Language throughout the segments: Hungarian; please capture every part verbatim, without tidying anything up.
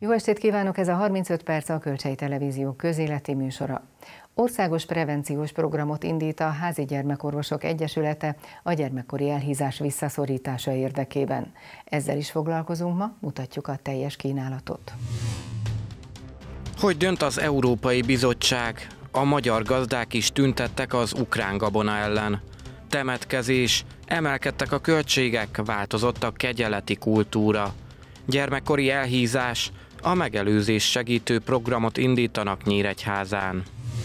Jó estét kívánok! Ez a harmincöt perc a Kölcsei Televízió közéleti műsora. Országos prevenciós programot indít a Házi Gyermekorvosok Egyesülete a gyermekkori elhízás visszaszorítása érdekében. Ezzel is foglalkozunk ma, mutatjuk a teljes kínálatot. Hogy dönt az Európai Bizottság? A magyar gazdák is tüntettek az ukrán gabona ellen. Temetkezés, emelkedtek a költségek, változott a kegyeleti kultúra. Gyermekkori elhízás, a megelőzés segítő programot indítanak Nyíregyházán.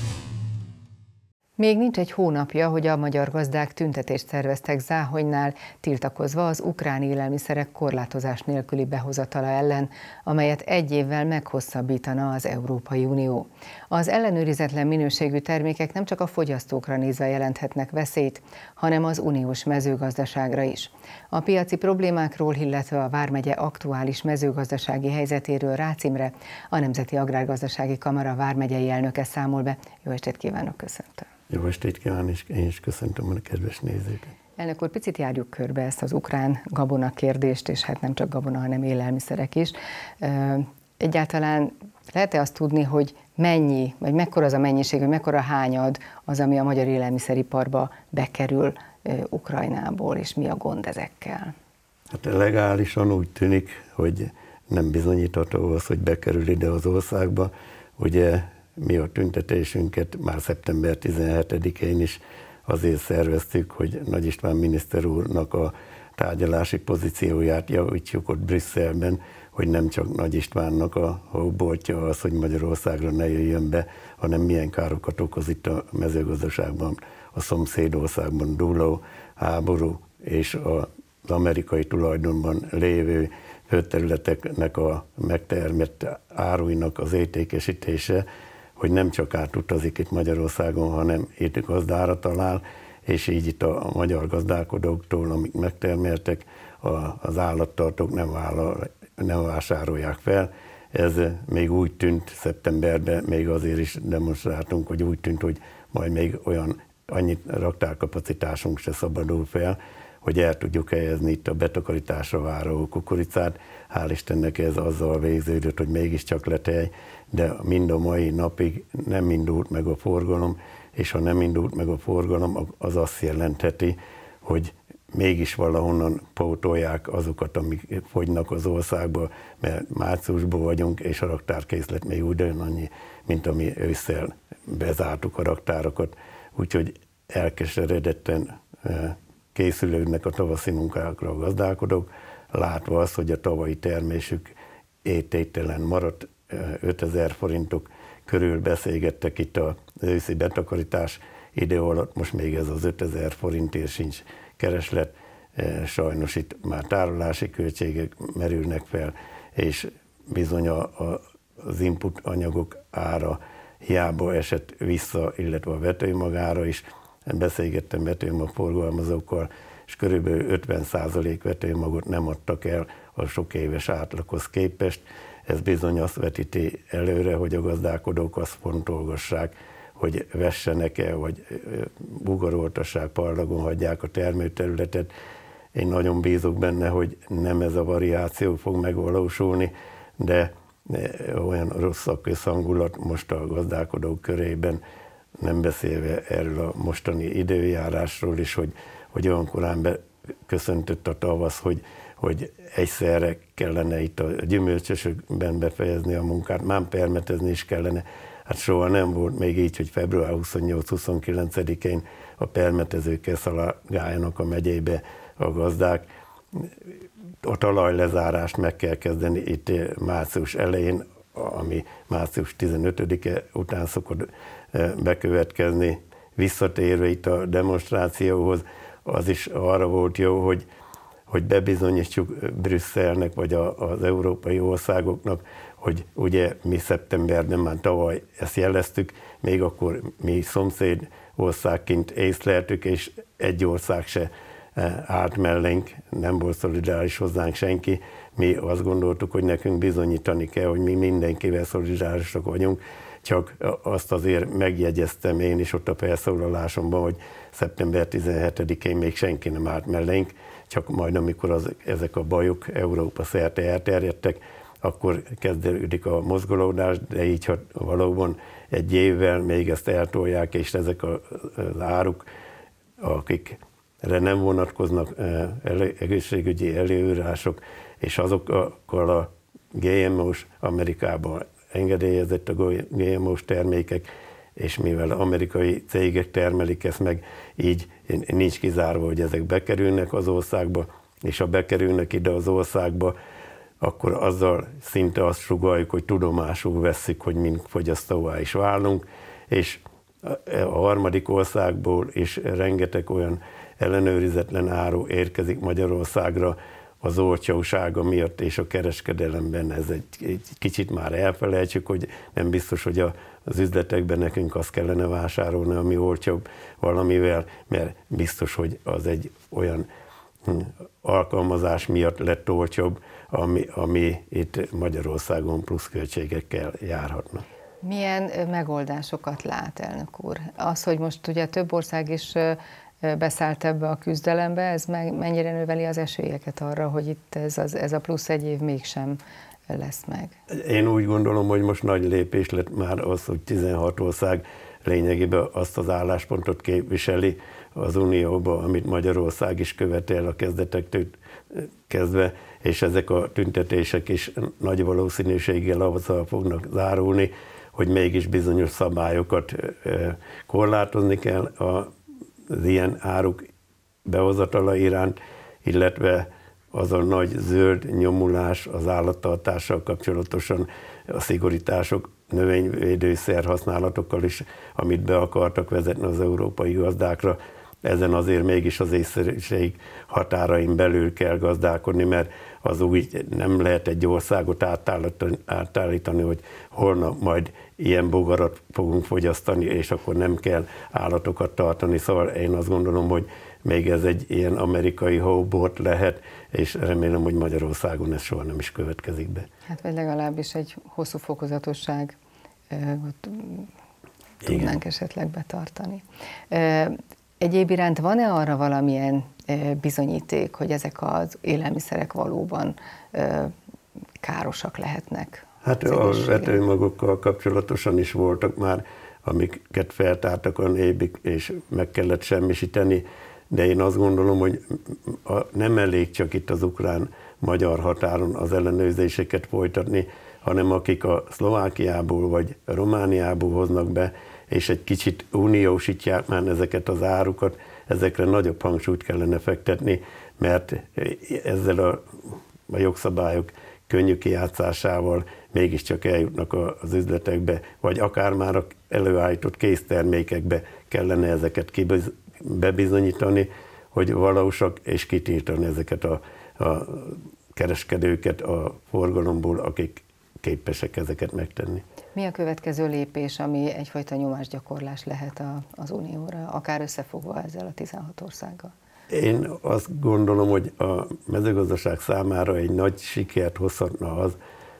Még nincs egy hónapja, hogy a magyar gazdák tüntetést szerveztek Záhonynál, tiltakozva az ukrán élelmiszerek korlátozás nélküli behozatala ellen, amelyet egy évvel meghosszabbítana az Európai Unió. Az ellenőrizetlen minőségű termékek nem csak a fogyasztókra nézve jelenthetnek veszélyt, hanem az uniós mezőgazdaságra is. A piaci problémákról, illetve a vármegye aktuális mezőgazdasági helyzetéről Rácz Imre, a Nemzeti Agrárgazdasági Kamara vármegyei elnöke számol be. Jó estét kívánok, köszöntöm! Jó estét kívánok, és én is köszöntöm a kedves nézőket. Elnök úr, picit járjuk körbe ezt az ukrán gabona kérdést, és hát nem csak gabona, hanem élelmiszerek is. Egyáltalán lehet-e azt tudni, hogy mennyi, vagy mekkora az a mennyiség, vagy mekkora hányad az, ami a magyar élelmiszeriparba bekerül Ukrajnából, és mi a gond ezekkel? Hát legálisan úgy tűnik, hogy nem bizonyítható az, hogy bekerül ide az országba. Ugye mi a tüntetésünket már szeptember tizenhetedikén is azért szerveztük, hogy Nagy István miniszter úrnak a tárgyalási pozícióját javítjuk ott Brüsszelben, hogy nem csak Nagy Istvánnak a hóboltja az, hogy Magyarországra ne jöjjön be, hanem milyen károkat okoz itt a mezőgazdaságban, a szomszédországban dúló háború és az amerikai tulajdonban lévő földterületeknek a megtermett áruinak az értékesítése, hogy nem csak átutazik itt Magyarországon, hanem itt gazdára talál, és így itt a magyar gazdálkodóktól, amik megtermeltek, az állattartók nem, vállal, nem vásárolják fel. Ez még úgy tűnt szeptemberben, még azért is demonstráltunk, hogy úgy tűnt, hogy majd még olyan annyi raktárkapacitásunk se szabadul fel, hogy el tudjuk helyezni itt a betakarításra váró kukoricát. Hál' Istennek ez azzal végződött, hogy mégiscsak lett hely, de mind a mai napig nem indult meg a forgalom, és ha nem indult meg a forgalom, az azt jelentheti, hogy mégis valahonnan pótolják azokat, amik fogynak az országba, mert márciusban vagyunk, és a raktárkészlet még ugyanannyi, mint ami ősszel bezártuk a raktárokat. Úgyhogy elkeseredetten készülődnek a tavaszi munkákra a gazdálkodók, látva azt, hogy a tavalyi termésük értéktelen maradt, ötezer forintok körül beszélgettek itt az őszi betakarítás idő alatt, most még ez az ötezer forintért sincs kereslet, sajnos itt már tárolási költségek merülnek fel, és bizony a, a, az input anyagok ára hiába esett vissza, illetve a vetőmagára is. Beszélgettem vetőmag forgalmazókkal, és körülbelül ötven százalék vetőmagot nem adtak el a sok éves átlaghoz képest. Ez bizony azt vetíti előre, hogy a gazdálkodók azt fontolgassák, hogy vessenek-e, vagy bugaroltassák, parlagon hagyják a termőterületet. Én nagyon bízok benne, hogy nem ez a variáció fog megvalósulni, de olyan rossz a közhangulat most a gazdálkodók körében, nem beszélve erről a mostani időjárásról is, hogy, hogy olyan korán beköszöntött a tavasz, hogy, hogy egyszerre kellene itt a gyümölcsösökben befejezni a munkát, már permetezni is kellene. Hát soha nem volt még így, hogy február huszonnyolc-huszonkilencedikén a permetezőkkel szaladgáljanak a megyébe a gazdák. A talajlezárást meg kell kezdeni itt március elején, ami március tizenötödike után szokott bekövetkezni. Visszatérve itt a demonstrációhoz, az is arra volt jó, hogy, hogy bebizonyítsuk Brüsszelnek, vagy a, az európai országoknak, hogy ugye mi szeptemberben már tavaly ezt jeleztük, még akkor mi szomszéd országként észleltük, és egy ország se állt mellénk, nem volt szolidáris hozzánk senki. Mi azt gondoltuk, hogy nekünk bizonyítani kell, hogy mi mindenkivel szolidárisak vagyunk, csak azt azért megjegyeztem én is ott a felszólalásomban, hogy szeptember tizenhetedikén még senki nem állt mellénk, csak majd amikor az, ezek a bajok Európa szerte elterjedtek, akkor kezdődik a mozgolódás, de így ha valóban egy évvel még ezt eltolják, és ezek az áruk, akikre nem vonatkoznak egészségügyi előírások, és azokkal a gé em ó-s Amerikában engedélyezett a gé em ó-s termékek, és mivel amerikai cégek termelik ezt meg, így nincs kizárva, hogy ezek bekerülnek az országba, és ha bekerülnek ide az országba, akkor azzal szinte azt sugalljuk, hogy tudomásul vesszük, hogy mind fogyasztóvá is válunk, és a harmadik országból is rengeteg olyan ellenőrizetlen áru érkezik Magyarországra az olcsósága miatt, és a kereskedelemben ez egy, egy kicsit már elfelejtsük, hogy nem biztos, hogy a, az üzletekben nekünk azt kellene vásárolni, ami olcsóbb valamivel, mert biztos, hogy az egy olyan alkalmazás miatt lett olcsóbb, ami, ami itt Magyarországon plusz költségekkel járhatna. Milyen megoldásokat lát, elnök úr? Az, hogy most ugye több ország is beszállt ebbe a küzdelembe, ez mennyire növeli az esélyeket arra, hogy itt ez, az, ez a plusz egy év mégsem lesz meg? Én úgy gondolom, hogy most nagy lépés lett már az, hogy tizenhat ország lényegében azt az álláspontot képviseli az Unióban, amit Magyarország is követel a kezdetektől kezdve, és ezek a tüntetések is nagy valószínűséggel azzal fognak zárulni, hogy mégis bizonyos szabályokat korlátozni kell az ilyen áruk behozatala iránt, illetve az a nagy zöld nyomulás az állattartással kapcsolatosan, a szigorítások növényvédőszer használatokkal is, amit be akartak vezetni az európai gazdákra, ezen azért mégis az észszerűség határain belül kell gazdálkodni, mert az úgy nem lehet egy országot átállítani, hogy holnap majd ilyen bogarat fogunk fogyasztani, és akkor nem kell állatokat tartani. Szóval én azt gondolom, hogy még ez egy ilyen amerikai hóbort lehet, és remélem, hogy Magyarországon ez soha nem is következik be. Hát vagy legalábbis egy hosszú fokozatosság tudnánk Igen. esetleg betartani. Egyéb iránt van-e arra valamilyen bizonyíték, hogy ezek az élelmiszerek valóban károsak lehetnek? Hát a vetőmagokkal kapcsolatosan is voltak már, amiket feltártak a nébik, és meg kellett semmisíteni, de én azt gondolom, hogy nem elég csak itt az ukrán-magyar határon az ellenőrzéseket folytatni, hanem akik a Szlovákiából vagy Romániából hoznak be, és egy kicsit uniósítják már ezeket az árukat, ezekre nagyobb hangsúlyt kellene fektetni, mert ezzel a, a jogszabályok könnyű kijátszásával mégiscsak eljutnak az üzletekbe, vagy akár már a előállított késztermékekbe kellene ezeket kibiz, bebizonyítani, hogy valósak, és kitiltani ezeket a, a kereskedőket a forgalomból, akik képesek ezeket megtenni. Mi a következő lépés, ami egyfajta nyomásgyakorlás lehet az Unióra, akár összefogva ezzel a tizenhat országgal? Én azt gondolom, hogy a mezőgazdaság számára egy nagy sikert hozhatna az,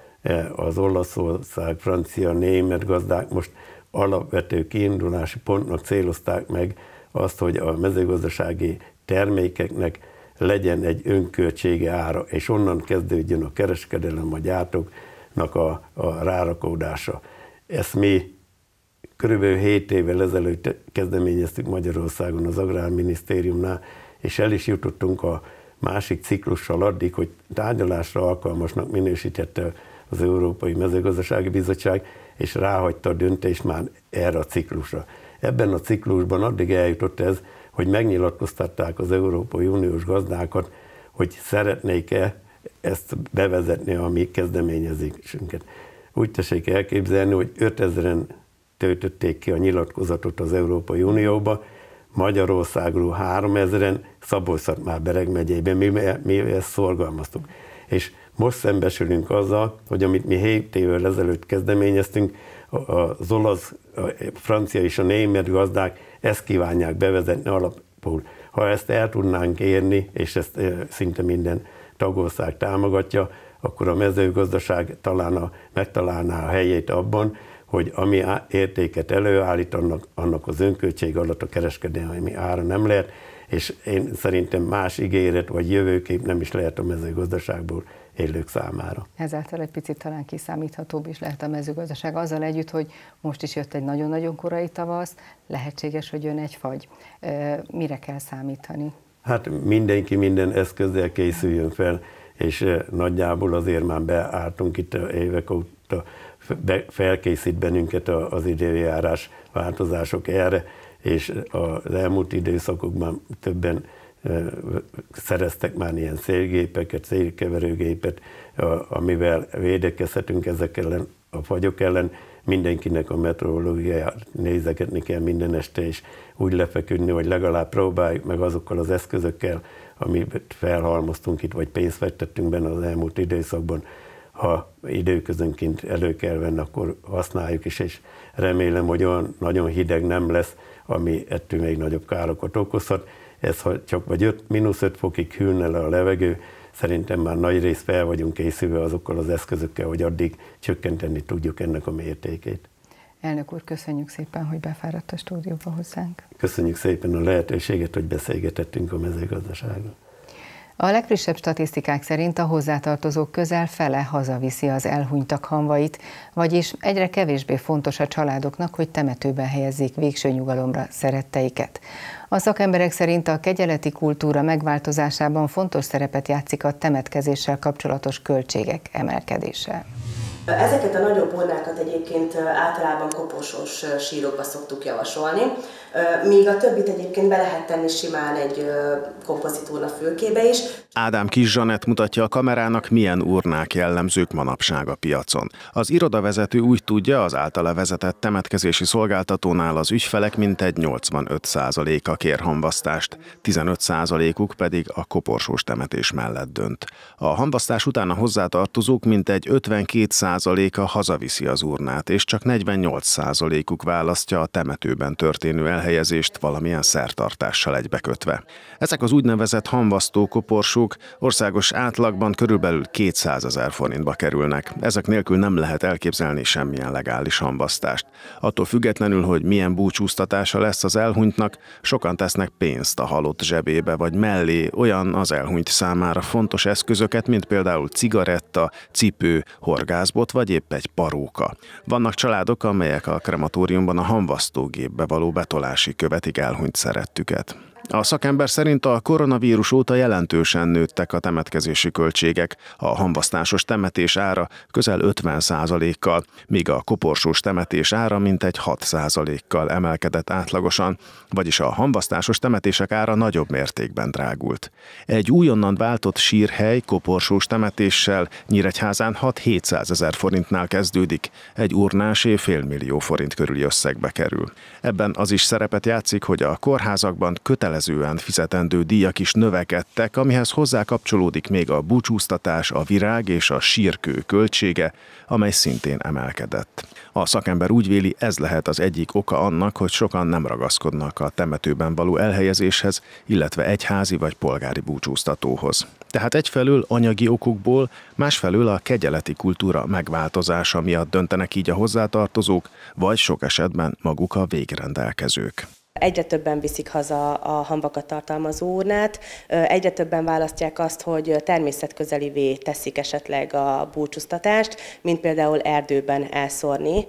az Olaszország, francia, német gazdák most alapvető kiindulási pontnak célozták meg azt, hogy a mezőgazdasági termékeknek legyen egy önköltsége ára, és onnan kezdődjön a kereskedelem, a gyártóknak a, a rárakódása. Ezt mi körülbelül hét évvel ezelőtt kezdeményeztük Magyarországon az Agrárminisztériumnál, és el is jutottunk a másik ciklussal addig, hogy tárgyalásra alkalmasnak minősítette az Európai Mezőgazdasági Bizottság, és ráhagyta a döntést már erre a ciklusra. Ebben a ciklusban addig eljutott ez, hogy megnyilatkoztatták az Európai Uniós gazdákat, hogy szeretnék-e ezt bevezetni a mi kezdeményezésünket. Úgy tessék elképzelni, hogy ötezren töltötték ki a nyilatkozatot az Európai Unióba, Magyarországról háromezren, Szabolcs-Szatmár-Bereg megyében, mi, mi ezt szorgalmaztuk. És most szembesülünk azzal, hogy amit mi hét évvel ezelőtt kezdeményeztünk, az olasz, a francia és a német gazdák ezt kívánják bevezetni alapul. Ha ezt el tudnánk érni, és ezt szinte minden tagország támogatja, akkor a mezőgazdaság talán a, megtalálná a helyét abban, hogy ami értéket előállít, annak, annak az önköltség alatt a kereskedelmi ára nem lehet, és én szerintem más ígéret vagy jövőkép nem is lehet a mezőgazdaságból élők számára. Ezáltal egy picit talán kiszámíthatóbb is lehet a mezőgazdaság, azzal együtt, hogy most is jött egy nagyon-nagyon korai tavasz, lehetséges, hogy jön egy fagy. Mire kell számítani? Hát mindenki minden eszközzel készüljön fel, és nagyjából azért már beálltunk itt évek óta, felkészít bennünket az időjárás változások erre, és az elmúlt időszakokban többen szereztek már ilyen szélgépeket, szélkeverőgépet, amivel védekezhetünk ezek ellen, a fagyok ellen. Mindenkinek a meteorológiát nézegetni kell minden este, és úgy lefeküdni, hogy legalább próbáljuk meg azokkal az eszközökkel, amit felhalmoztunk itt, vagy pénzt fektettünk benne az elmúlt időszakban. Ha időközönként elő kell venni, akkor használjuk is, és remélem, hogy olyan nagyon hideg nem lesz, ami ettől még nagyobb károkat okozhat. Ez, ha csak vagy öt, mínusz öt fokig hűlne le a levegő, szerintem már nagy rész fel vagyunk készülve azokkal az eszközökkel, hogy addig csökkenteni tudjuk ennek a mértékét. Elnök úr, köszönjük szépen, hogy befáradt a stúdióba hozzánk. Köszönjük szépen a lehetőséget, hogy beszélgetettünk a mezőgazdaságról. A legfrissebb statisztikák szerint a hozzátartozók közel fele hazaviszi az elhunytak hamvait, vagyis egyre kevésbé fontos a családoknak, hogy temetőben helyezzék végső nyugalomra szeretteiket. A szakemberek szerint a kegyeleti kultúra megváltozásában fontos szerepet játszik a temetkezéssel kapcsolatos költségek emelkedése. Ezeket a nagyobb urnákat egyébként általában koporsós sírokba szoktuk javasolni, míg a többit egyébként be lehet tenni simán egy kompozitúrna fülkébe is. Ádám Kis Zsanett mutatja a kamerának, milyen urnák jellemzők manapság a piacon. Az irodavezető úgy tudja, az általa vezetett temetkezési szolgáltatónál az ügyfelek mintegy nyolcvanöt százaléka kér hamvasztást, tizenöt százalékuk pedig a koporsós temetés mellett dönt. A hamvasztás után a hozzátartozók mintegy ötvenkét százaléka hazaviszi az urnát, és csak negyvennyolc százalékuk választja a temetőben történő elhelyezést valamilyen szertartással egybekötve. Ezek az úgynevezett hamvasztó koporsók országos átlagban körülbelül kétszázezer forintba kerülnek. Ezek nélkül nem lehet elképzelni semmilyen legális hamvasztást. Attól függetlenül, hogy milyen búcsúztatása lesz az elhunytnak, sokan tesznek pénzt a halott zsebébe vagy mellé olyan az elhunyt számára fontos eszközöket, mint például cigaretta, cipő, horgászbot vagy épp egy paróka. Vannak családok, amelyek a krematóriumban a hamvasztógépbe való betolásig követik elhunyt szerettüket. A szakember szerint a koronavírus óta jelentősen nőttek a temetkezési költségek, a hamvasztásos temetés ára közel ötven százalékkal, míg a koporsós temetés ára mintegy hat százalékkal emelkedett átlagosan, vagyis a hamvasztásos temetések ára nagyobb mértékben drágult. Egy újonnan váltott sírhely koporsós temetéssel Nyíregyházán hat-hétszázezer forintnál kezdődik, egy urnásé félmillió forint körüli összegbe kerül. Ebben az is szerepet játszik, hogy a kórházakban kötelező kötelezően fizetendő díjak is növekedtek, amihez hozzá kapcsolódik még a búcsúztatás, a virág és a sírkő költsége, amely szintén emelkedett. A szakember úgy véli, ez lehet az egyik oka annak, hogy sokan nem ragaszkodnak a temetőben való elhelyezéshez, illetve egyházi vagy polgári búcsúztatóhoz. Tehát egyfelől anyagi okokból, másfelől a kegyeleti kultúra megváltozása miatt döntenek így a hozzátartozók, vagy sok esetben maguk a végrendelkezők. Egyre többen viszik haza a hamvakat tartalmazó urnát, egyre többen választják azt, hogy természetközelivé teszik esetleg a búcsúztatást, mint például erdőben elszórni,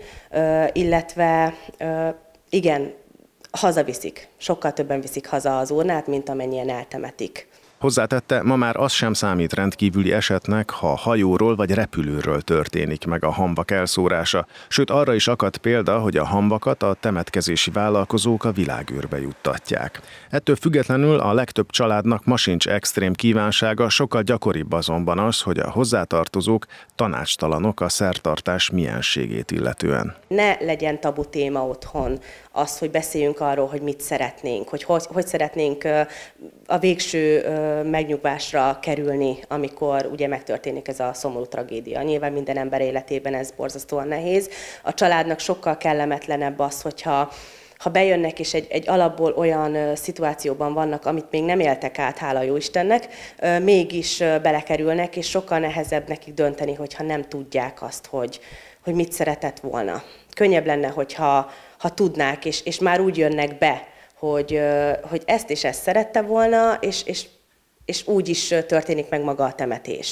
illetve igen, hazaviszik. Sokkal többen viszik haza az urnát, mint amennyien eltemetik. Hozzátette, ma már az sem számít rendkívüli esetnek, ha hajóról vagy repülőről történik meg a hamvak elszórása, sőt arra is akadt példa, hogy a hamvakat a temetkezési vállalkozók a világűrbe juttatják. Ettől függetlenül a legtöbb családnak ma sincs extrém kívánsága, sokkal gyakoribb azonban az, hogy a hozzátartozók tanácstalanok a szertartás mienségét illetően. Ne legyen tabu téma otthon az, hogy beszéljünk arról, hogy mit szeretnénk, hogy hogy, hogy szeretnénk a végső megnyugvásra kerülni, amikor ugye megtörténik ez a szomorú tragédia. Nyilván minden ember életében ez borzasztóan nehéz. A családnak sokkal kellemetlenebb az, hogyha ha bejönnek és egy, egy alapból olyan szituációban vannak, amit még nem éltek át, hála jó Istennek, mégis belekerülnek, és sokkal nehezebb nekik dönteni, hogyha nem tudják azt, hogy, hogy mit szeretett volna. Könnyebb lenne, hogyha ha tudnák, és, és már úgy jönnek be, hogy, hogy ezt és ezt szerette volna, és, és, és úgy is történik meg maga a temetés.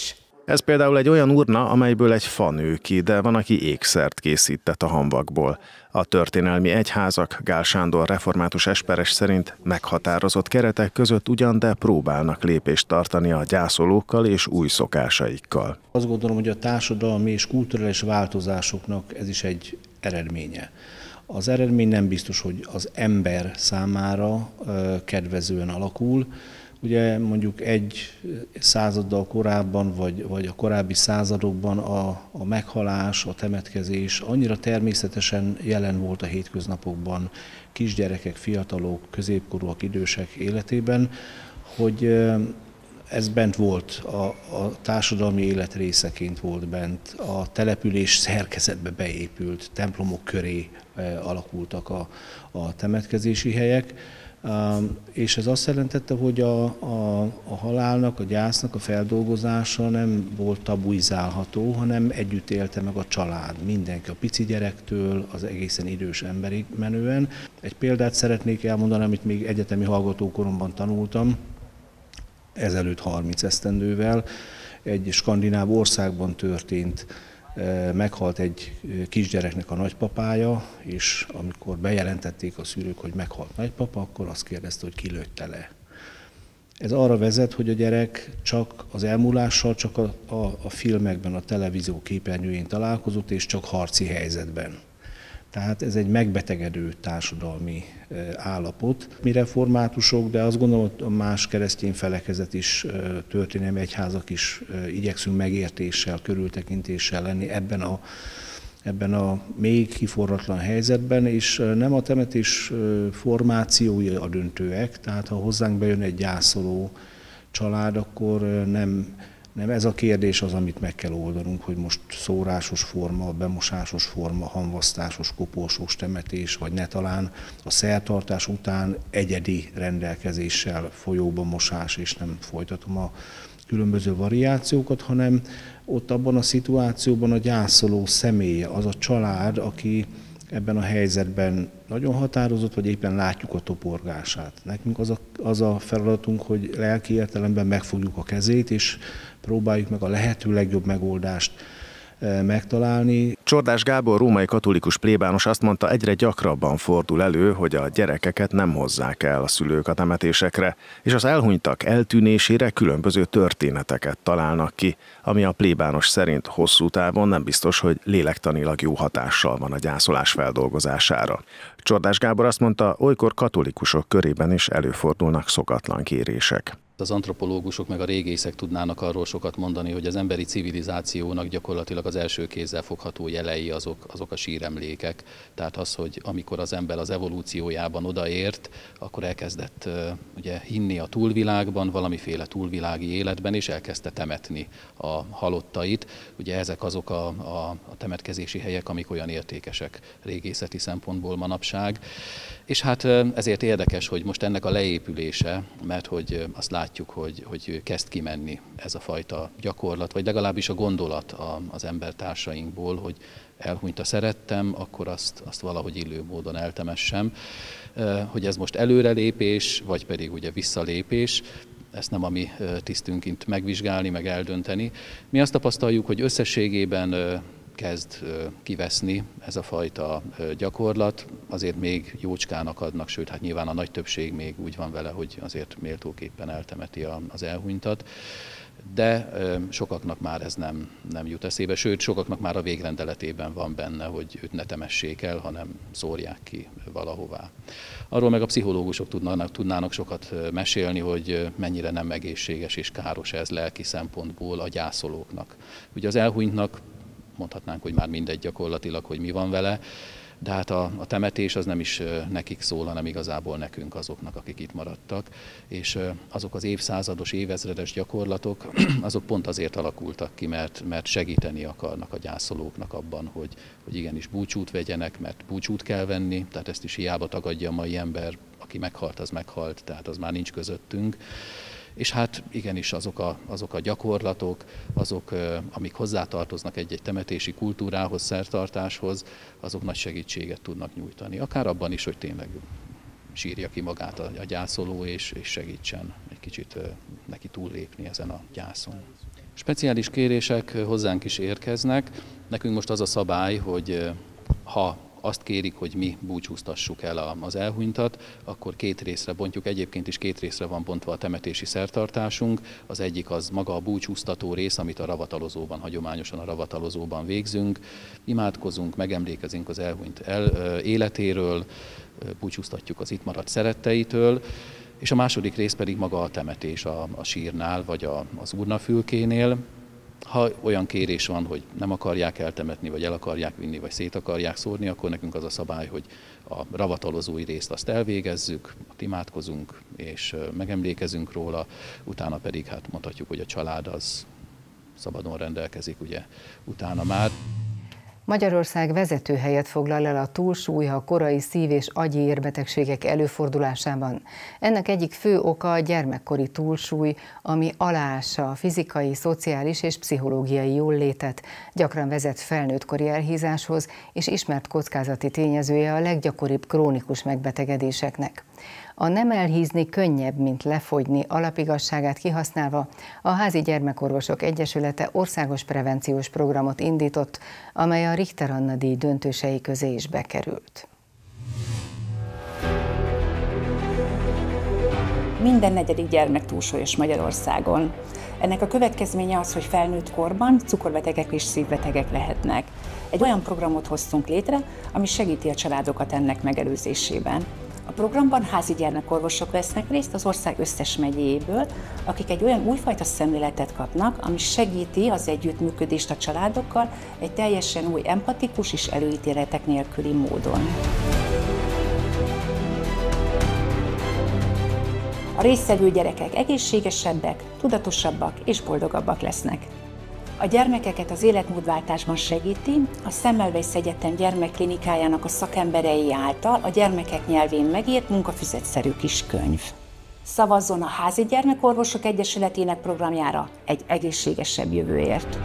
Ez például egy olyan urna, amelyből egy fa nő ki, de van, aki ékszert készített a hamvakból. A történelmi egyházak Gál Sándor református esperes szerint meghatározott keretek között ugyan, de próbálnak lépést tartani a gyászolókkal és új szokásaikkal. Azt gondolom, hogy a társadalmi és kulturális változásoknak ez is egy eredménye. Az eredmény nem biztos, hogy az ember számára kedvezően alakul. Ugye mondjuk egy századdal korábban, vagy, vagy a korábbi századokban a, a meghalás, a temetkezés annyira természetesen jelen volt a hétköznapokban, kisgyerekek, fiatalok, középkorúak, idősek életében, hogy ez bent volt, a, a társadalmi élet részeként volt bent, a település szerkezetbe beépült, templomok köré alakultak a, a temetkezési helyek. És ez azt jelentette, hogy a, a, a halálnak, a gyásznak a feldolgozása nem volt tabuizálható, hanem együtt élte meg a család, mindenki, a pici gyerektől az egészen idős emberig menően. Egy példát szeretnék elmondani, amit még egyetemi hallgatókoromban tanultam, ezelőtt harminc esztendővel, egy skandináv országban történt. Meghalt egy kisgyereknek a nagypapája, és amikor bejelentették a szülők, hogy meghalt nagypapa, akkor azt kérdezte, hogy ki lőtte le. Ez arra vezet, hogy a gyerek csak az elmúlással, csak a, a, a filmekben, a televízió képernyőjén találkozott, és csak harci helyzetben. Tehát ez egy megbetegedő társadalmi állapot. Mi reformátusok, de azt gondolom, hogy a más keresztény felekezet is, történelmi egyházak is igyekszünk megértéssel, körültekintéssel lenni ebben a, ebben a még kiforratlan helyzetben, és nem a temetés formációi a döntőek, tehát ha hozzánk bejön egy gyászoló család, akkor nem Nem ez a kérdés az, amit meg kell oldanunk, hogy most szórásos forma, bemosásos forma, hamvasztásos, koporsós temetés, vagy ne talán a szertartás után egyedi rendelkezéssel folyóban mosás, és nem folytatom a különböző variációkat, hanem ott abban a szituációban a gyászoló személye, az a család, aki ebben a helyzetben nagyon határozott, vagy éppen látjuk a toporgását. Nekünk az a, az a feladatunk, hogy lelki értelemben megfogjuk a kezét, és próbáljuk meg a lehető legjobb megoldást megtalálni. Csordás Gábor római katolikus plébános azt mondta, egyre gyakrabban fordul elő, hogy a gyerekeket nem hozzák el a szülők a temetésekre, és az elhunytak eltűnésére különböző történeteket találnak ki, ami a plébános szerint hosszú távon nem biztos, hogy lélektanilag jó hatással van a gyászolás feldolgozására. Csordás Gábor azt mondta, olykor katolikusok körében is előfordulnak szokatlan kérések. Az antropológusok meg a régészek tudnának arról sokat mondani, hogy az emberi civilizációnak gyakorlatilag az első kézzel fogható jelei azok, azok a síremlékek. Tehát az, hogy amikor az ember az evolúciójában odaért, akkor elkezdett ugye, hinni a túlvilágban, valamiféle túlvilági életben, és elkezdte temetni a halottait. Ugye ezek azok a, a, a temetkezési helyek, amik olyan értékesek régészeti szempontból manapság. És hát ezért érdekes, hogy most ennek a leépülése, mert hogy azt látjuk, hogy, hogy kezd kimenni ez a fajta gyakorlat, vagy legalábbis a gondolat az embertársainkból, hogy elhunyt a szerettem, akkor azt, azt valahogy illő módon eltemessem. Hogy ez most előrelépés, vagy pedig ugye visszalépés, ezt nem a mi tisztünkként megvizsgálni, meg eldönteni. Mi azt tapasztaljuk, hogy összességében kezd kiveszni ez a fajta gyakorlat, azért még jócskának adnak, sőt, hát nyilván a nagy többség még úgy van vele, hogy azért méltóképpen eltemeti az elhunytat, de sokaknak már ez nem, nem jut eszébe, sőt, sokaknak már a végrendeletében van benne, hogy őt ne temessék el, hanem szórják ki valahová. Arról meg a pszichológusok tudnának, tudnának sokat mesélni, hogy mennyire nem egészséges és káros ez lelki szempontból a gyászolóknak. Ugye az elhunytnak mondhatnánk, hogy már mindegy gyakorlatilag, hogy mi van vele, de hát a, a temetés az nem is nekik szól, hanem igazából nekünk, azoknak, akik itt maradtak. És azok az évszázados, évezredes gyakorlatok, azok pont azért alakultak ki, mert, mert segíteni akarnak a gyászolóknak abban, hogy, hogy igenis búcsút vegyenek, mert búcsút kell venni, tehát ezt is hiába tagadja a mai ember, aki meghalt, az meghalt, tehát az már nincs közöttünk. És hát igenis azok a, azok a gyakorlatok, azok, amik hozzátartoznak egy-egy temetési kultúrához, szertartáshoz, azok nagy segítséget tudnak nyújtani. Akár abban is, hogy tényleg sírja ki magát a, a gyászoló, és, és segítsen egy kicsit neki túllépni ezen a gyászon. Speciális kérések hozzánk is érkeznek. Nekünk most az a szabály, hogy ha azt kérik, hogy mi búcsúztassuk el az elhunytat, akkor két részre bontjuk. Egyébként is két részre van bontva a temetési szertartásunk. Az egyik az maga a búcsúztató rész, amit a ravatalozóban, hagyományosan a ravatalozóban végzünk. Imádkozunk, megemlékezünk az elhunyt el, életéről, búcsúztatjuk az itt maradt szeretteitől, és a második rész pedig maga a temetés a, a sírnál, vagy a, az urnafülkénél. Ha olyan kérés van, hogy nem akarják eltemetni, vagy el akarják vinni, vagy szét akarják szórni, akkor nekünk az a szabály, hogy a ravatalozói részt azt elvégezzük, imádkozunk és megemlékezünk róla, utána pedig hát mondhatjuk, hogy a család az szabadon rendelkezik, ugye utána már. Magyarország vezető helyet foglal el a túlsúly a korai szív- és agyi érbetegségek előfordulásában. Ennek egyik fő oka a gyermekkori túlsúly, ami aláássa a fizikai, szociális és pszichológiai jóllétet, gyakran vezet felnőttkori elhízáshoz, és ismert kockázati tényezője a leggyakoribb krónikus megbetegedéseknek. A nem elhízni könnyebb, mint lefogyni alapigazságát kihasználva a Házi Gyermekorvosok Egyesülete országos prevenciós programot indított, amely a Richter Anna-díj döntősei közé is bekerült. Minden negyedik gyermek túlsúlyos Magyarországon. Ennek a következménye az, hogy felnőtt korban cukorbetegek és szívbetegek lehetnek. Egy olyan programot hoztunk létre, ami segíti a családokat ennek megelőzésében. A programban házi gyermekorvosok vesznek részt az ország összes megyéjéből, akik egy olyan újfajta szemléletet kapnak, ami segíti az együttműködést a családokkal egy teljesen új, empatikus és előítéletek nélküli módon. A résztvevő gyerekek egészségesebbek, tudatosabbak és boldogabbak lesznek. A gyermekeket az életmódváltásban segíti a Semmelweis Egyetem gyermekklinikájának a szakemberei által a gyermekek nyelvén megírt munkafüzetszerű kis könyv. Szavazzon a Házi Gyermekorvosok Egyesületének programjára egy egészségesebb jövőért.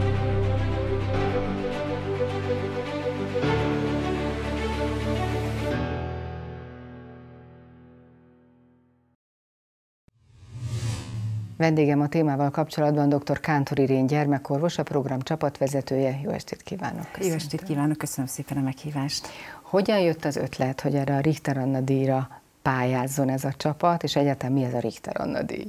Vendégem a témával kapcsolatban dr. Kántor Irén gyermekorvos, a program csapatvezetője. Jó estét kívánok! Köszönöm. Jó estét kívánok, köszönöm szépen a meghívást! Hogyan jött az ötlet, hogy erre a Richter Anna-díjra pályázzon ez a csapat, és egyáltalán mi ez a Richter Anna-díj?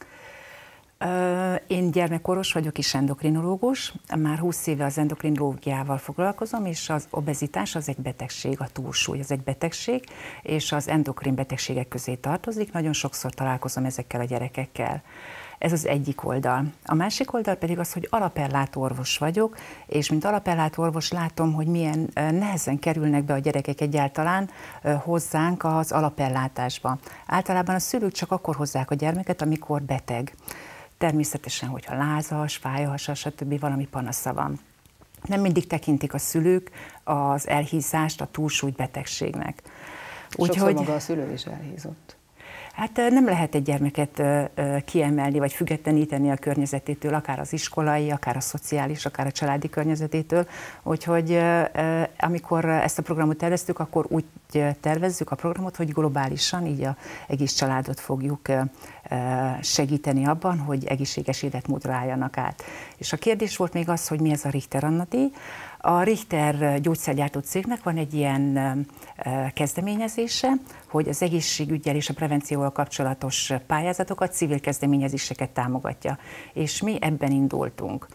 Én gyermekorvos vagyok és endokrinológus, már húsz éve az endokrinológiával foglalkozom, és az obezitás az egy betegség, a túlsúly az egy betegség, és az endokrin betegségek közé tartozik, nagyon sokszor találkozom ezekkel a gyerekekkel. Ez az egyik oldal. A másik oldal pedig az, hogy alapellátó orvos vagyok, és mint alapellátó orvos látom, hogy milyen nehezen kerülnek be a gyerekek egyáltalán hozzánk az alapellátásba. Általában a szülők csak akkor hozzák a gyermeket, amikor beteg. Természetesen, hogyha lázas, fájhasa, stb. Valami panasza van. Nem mindig tekintik a szülők az elhízást a túlsúlyt betegségnek. Sokszor úgy, maga a szülő is elhízott. Hát nem lehet egy gyermeket kiemelni, vagy függetleníteni a környezetétől, akár az iskolai, akár a szociális, akár a családi környezetétől. Úgyhogy amikor ezt a programot terveztük, akkor úgy tervezzük a programot, hogy globálisan, így az egész családot fogjuk segíteni abban, hogy egészséges életmódra álljanak át. És a kérdés volt még az, hogy mi ez a Richter Anna-díj. A Richter gyógyszergyártó cégnek van egy ilyen kezdeményezése, hogy az egészségüggyel és a prevencióval kapcsolatos pályázatokat, civil kezdeményezéseket támogatja. És mi ebben indultunk.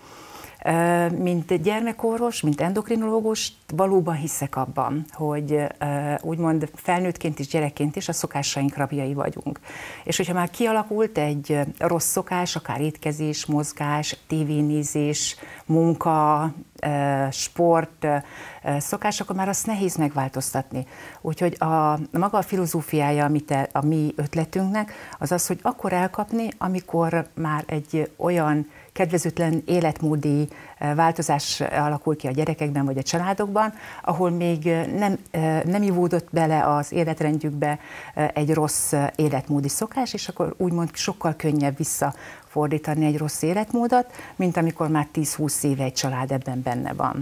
Mint gyermekorvos, mint endokrinológus valóban hiszek abban, hogy úgymond felnőttként és gyerekként is a szokásaink rabjai vagyunk. És hogyha már kialakult egy rossz szokás, akár étkezés, mozgás, tévénézés, munka, sport szokás, akkor már azt nehéz megváltoztatni. Úgyhogy a maga a filozófiája amit a mi ötletünknek az az, hogy akkor elkapni, amikor már egy olyan kedvezőtlen életmódi változás alakul ki a gyerekekben vagy a családokban, ahol még nem, nem ivódott bele az életrendjükbe egy rossz életmódi szokás, és akkor úgymond sokkal könnyebb visszafordítani egy rossz életmódot, mint amikor már tíz-húsz éve egy család ebben benne van.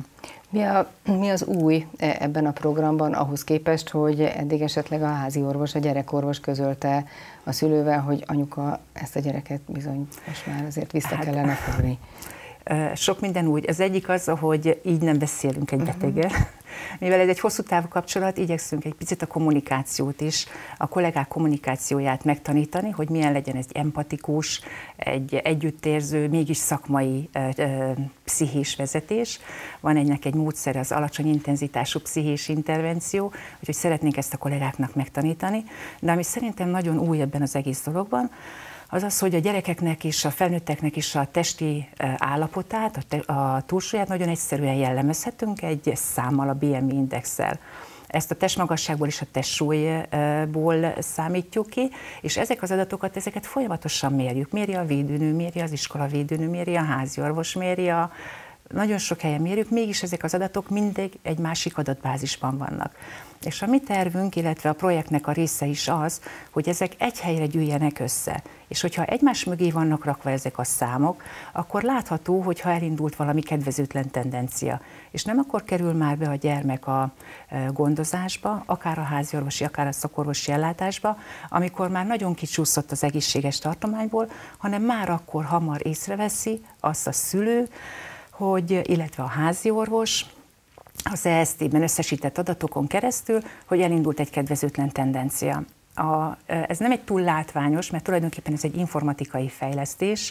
Mi, a, mi az új ebben a programban ahhoz képest, hogy eddig esetleg a házi orvos, a gyerekorvos közölte a szülővel, hogy anyuka, ezt a gyereket bizony most már azért vissza hát, kellene fogni? Sok minden úgy. Az egyik az, hogy így nem beszélünk egy beteggel. Mivel ez egy hosszú távú kapcsolat, igyekszünk egy picit a kommunikációt is, a kollégák kommunikációját megtanítani, hogy milyen legyen egy empatikus, egy együttérző, mégis szakmai ö, ö, pszichés vezetés. Van ennek egy módszer, az alacsony intenzitású pszichés intervenció, úgyhogy szeretnénk ezt a kollégáknak megtanítani. De ami szerintem nagyon új ebben az egész dologban, az az, hogy a gyerekeknek és a felnőtteknek is a testi állapotát, a, te, a túlsúlyát nagyon egyszerűen jellemezhetünk egy számmal, a bé em i indexsel. Ezt a testmagasságból és a testsúlyból számítjuk ki, és ezek az adatokat, ezeket folyamatosan mérjük. Méri a védőnő, méri az iskola védőnő, méri a háziorvos, méri a... Nagyon sok helyen mérjük, mégis ezek az adatok mindig egy másik adatbázisban vannak. És a mi tervünk, illetve a projektnek a része is az, hogy ezek egy helyre gyűjjenek össze. És hogyha egymás mögé vannak rakva ezek a számok, akkor látható, hogyha elindult valami kedvezőtlen tendencia. És nem akkor kerül már be a gyermek a gondozásba, akár a háziorvosi, akár a szakorvosi ellátásba, amikor már nagyon kicsúszott az egészséges tartományból, hanem már akkor hamar észreveszi azt a szülő, hogy, illetve a háziorvos, az e es té-ben összesített adatokon keresztül, hogy elindult egy kedvezőtlen tendencia. A, ez nem egy túl látványos, mert tulajdonképpen ez egy informatikai fejlesztés,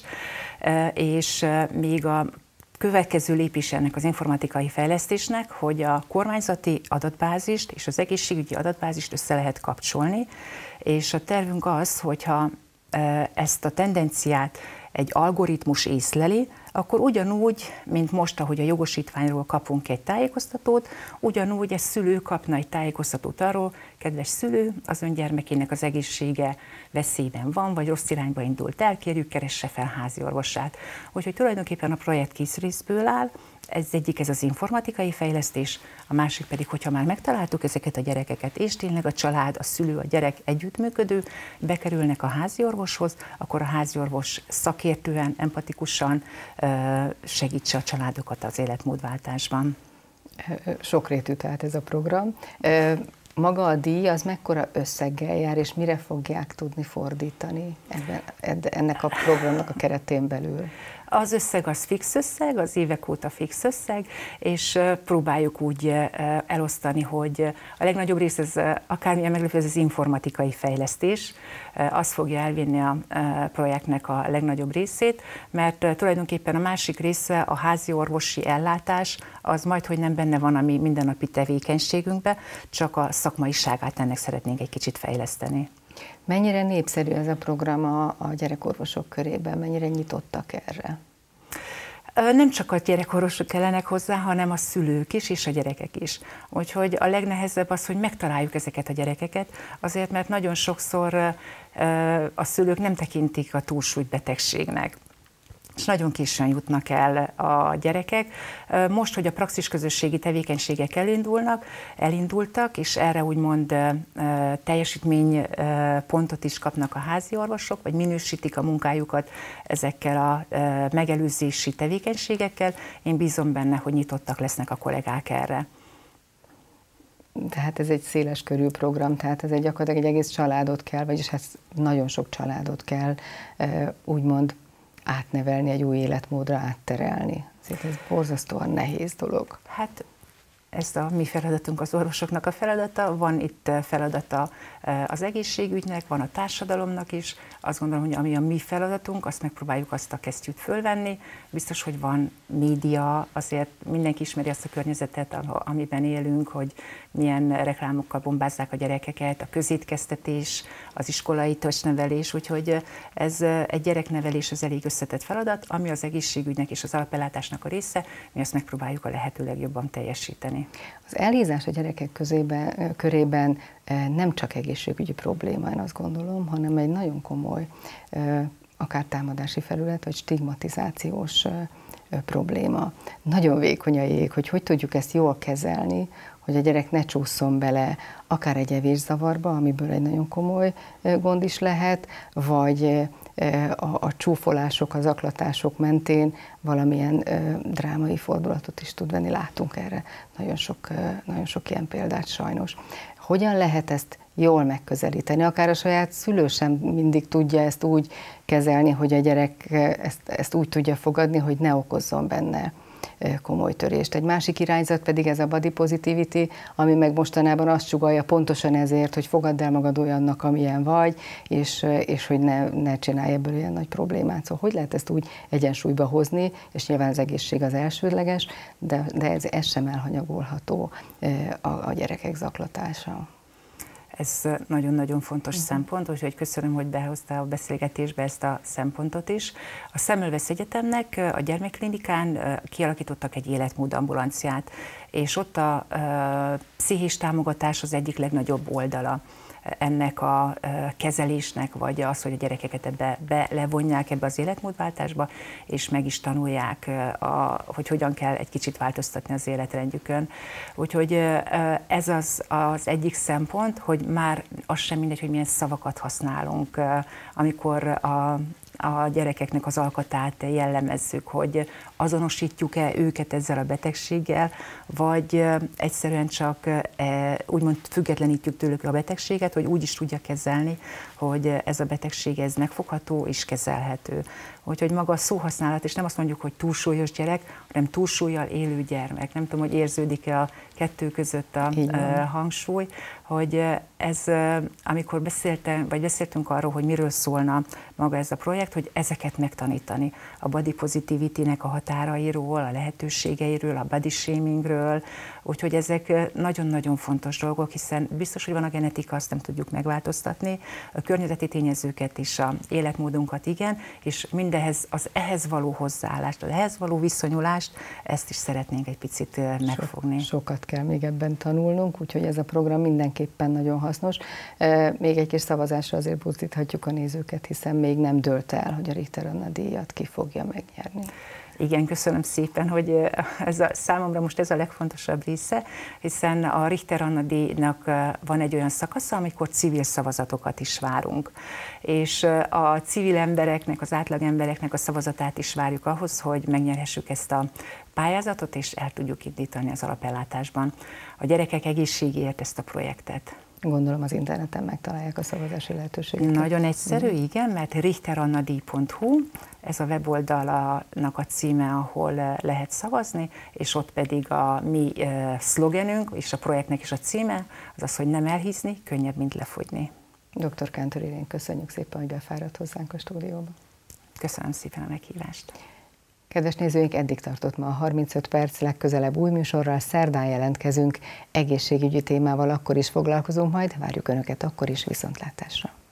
és még a következő lépés ennek az informatikai fejlesztésnek, hogy a kormányzati adatbázist és az egészségügyi adatbázist össze lehet kapcsolni, és a tervünk az, hogyha ezt a tendenciát egy algoritmus észleli, akkor ugyanúgy, mint most, ahogy a jogosítványról kapunk egy tájékoztatót, ugyanúgy egy szülő kapna egy tájékoztatót arról, kedves szülő, az ön gyermekének az egészsége veszélyben van, vagy rossz irányba indult el, kérjük, keresse fel háziorvosát. Úgyhogy tulajdonképpen a projekt kész részből áll, ez egyik ez az informatikai fejlesztés, a másik pedig, hogyha már megtaláltuk ezeket a gyerekeket, és tényleg a család, a szülő, a gyerek együttműködő, bekerülnek a háziorvoshoz, akkor a háziorvos szakértően, empatikusan segítse a családokat az életmódváltásban. Sokrétű tehát ez a program. Maga a díj az mekkora összeggel jár, és mire fogják tudni fordítani ebben, ennek a programnak a keretén belül? Az összeg az fix összeg, az évek óta fix összeg, és próbáljuk úgy elosztani, hogy a legnagyobb rész, ez, akármilyen meglepő, ez az informatikai fejlesztés, az fogja elvinni a projektnek a legnagyobb részét, mert tulajdonképpen a másik része, a házi orvosi ellátás, az majdhogy nem benne van a mi mindennapi tevékenységünkben, csak a szakmaiságát ennek szeretnénk egy kicsit fejleszteni. Mennyire népszerű ez a program a, a gyerekorvosok körében, mennyire nyitottak erre? Nem csak a gyerekorvosok kellenek hozzá, hanem a szülők is, és a gyerekek is. Úgyhogy a legnehezebb az, hogy megtaláljuk ezeket a gyerekeket, azért, mert nagyon sokszor a szülők nem tekintik a túlsúlyt betegségnek, és nagyon későn jutnak el a gyerekek. Most, hogy a praxis közösségi tevékenységek elindulnak, elindultak, és erre úgymond teljesítménypontot is kapnak a házi orvosok, vagy minősítik a munkájukat ezekkel a megelőzési tevékenységekkel, én bízom benne, hogy nyitottak lesznek a kollégák erre. Tehát ez egy széles körű program, tehát ez egy gyakorlatilag egy egész családot kell, vagyis hát nagyon sok családot kell úgymond átnevelni, egy új életmódra átterelni. Ez borzasztóan nehéz dolog. Hát ez a mi feladatunk, az orvosoknak a feladata, van itt feladata az egészségügynek, van a társadalomnak is. Azt gondolom, hogy ami a mi feladatunk, azt megpróbáljuk azt a kesztyűt fölvenni. Biztos, hogy van média, azért mindenki ismeri azt a környezetet, amiben élünk, hogy milyen reklámokkal bombázzák a gyerekeket, a közétkeztetés, az iskolai testnevelés, úgyhogy ez egy gyereknevelés, az elég összetett feladat, ami az egészségügynek és az alapellátásnak a része, mi azt megpróbáljuk a lehető legjobban teljesíteni. Az elhízás a gyerekek közében, körében nem csak egészségügyi probléma, én azt gondolom, hanem egy nagyon komoly, akár támadási felület, vagy stigmatizációs probléma. Nagyon vékony a jég, hogy hogy tudjuk ezt jól kezelni, hogy a gyerek ne csúszson bele akár egy evészavarba, amiből egy nagyon komoly gond is lehet, vagy a, a csúfolások, az zaklatások mentén valamilyen drámai fordulatot is tud venni. Látunk erre nagyon sok, nagyon sok ilyen példát sajnos. Hogyan lehet ezt jól megközelíteni? Akár a saját szülő sem mindig tudja ezt úgy kezelni, hogy a gyerek ezt, ezt úgy tudja fogadni, hogy ne okozzon benne komoly törést. Egy másik irányzat pedig ez a body positivity, ami meg mostanában azt sugallja pontosan ezért, hogy fogadd el magad olyannak, amilyen vagy, és, és hogy ne, ne csinálj ebből ilyen nagy problémát. Szóval hogy lehet ezt úgy egyensúlyba hozni, és nyilván az egészség az elsődleges, de, de ez, ez sem elhanyagolható a, a gyerekek zaklatása. Ez nagyon-nagyon fontos uh-huh. szempont, úgyhogy köszönöm, hogy behozta a beszélgetésbe ezt a szempontot is. A Semmelweis Egyetemnek a gyermekklinikán kialakítottak egy életmód ambulanciát, és ott a, a pszichés támogatás az egyik legnagyobb oldala ennek a kezelésnek, vagy az, hogy a gyerekeket ebbe be levonják ebbe az életmódváltásba, és meg is tanulják, a, hogy hogyan kell egy kicsit változtatni az életrendjükön. Úgyhogy ez az, az egyik szempont, hogy már az sem mindegy, hogy milyen szavakat használunk, amikor a a gyerekeknek az alkatát jellemezzük, hogy azonosítjuk-e őket ezzel a betegséggel, vagy egyszerűen csak úgymond függetlenítjük tőlük a betegséget, hogy úgy is tudja kezelni, hogy ez a betegség ez megfogható és kezelhető. Úgyhogy maga a szóhasználat, és nem azt mondjuk, hogy túlsúlyos gyerek, hanem túlsúllyal élő gyermek. Nem tudom, hogy érződik-e a kettő között a Igen. hangsúly, hogy ez, amikor beszéltem, vagy beszéltünk arról, hogy miről szólna maga ez a projekt, hogy ezeket megtanítani. A body positivity-nek a határairól, a lehetőségeiről, a body shamingről, úgyhogy ezek nagyon-nagyon fontos dolgok, hiszen biztos, hogy van a genetika, azt nem tudjuk megváltoztatni, a környezeti tényezőket is, a életmódunkat igen, és mindehez, az ehhez való hozzáállást, az ehhez való viszonyulást, ezt is szeretnénk egy picit megfogni. So, sokat kell még ebben tanulnunk, úgyhogy ez a program mindenképpen nagyon hasznos. Még egy kis szavazásra azért buzdíthatjuk a nézőket, hiszen még nem dőlt el, hogy a Richter Anna díjat ki fogja megnyerni. Igen, köszönöm szépen, hogy ez a, számomra most ez a legfontosabb része, hiszen a Richter Anna díjnak van egy olyan szakasza, amikor civil szavazatokat is várunk. És a civil embereknek, az átlag embereknek a szavazatát is várjuk ahhoz, hogy megnyerhessük ezt a pályázatot, és el tudjuk indítani az alapellátásban a gyerekek egészségéért ezt a projektet. Gondolom az interneten megtalálják a szavazási lehetőséget. Nagyon egyszerű, igen, mert richter anna díj pont hu, ez a weboldalnak a címe, ahol lehet szavazni, és ott pedig a mi uh, szlogenünk, és a projektnek is a címe, az az, hogy nem elhízni, könnyebb, mint lefogyni. doktor Kántor Irén, köszönjük szépen, hogy befáradt hozzánk a stúdióba. Köszönöm szépen a meghívást. Kedves nézőink, eddig tartott ma a harmincöt perc, legközelebb új műsorral, szerdán jelentkezünk, egészségügyi témával akkor is foglalkozunk majd, várjuk Önöket akkor is, viszontlátásra.